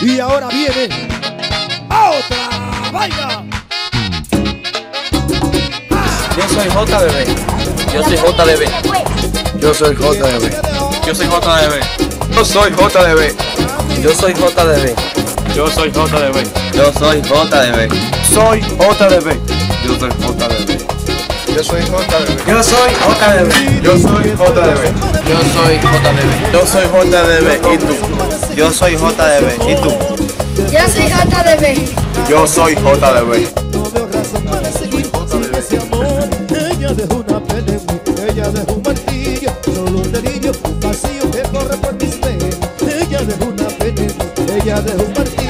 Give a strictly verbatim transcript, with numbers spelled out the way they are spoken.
Y ahora viene otra vaina. Yo soy J D B. Yo soy J D B. Yo soy J D B. Yo soy J D B. Yo soy J D B. Yo soy J D B. Yo soy J D B. Yo soy J D B. Soy J D B. Yo soy J D B. Yo soy J D B. Yo soy J D B. Yo soy J D B. Yo soy J D B. Yo soy J D B. ¿Y tú? Yo soy J D B. ¿Y tú? Yo soy J D B. Yo soy J D B. No veo razón para seguir sin ese amor. Ella dejó una pena en mí, ella dejó un martillo, solo un dedillo, un vacío que corre por mis venas. Ella dejó una pena en mí, ella dejó un martillo.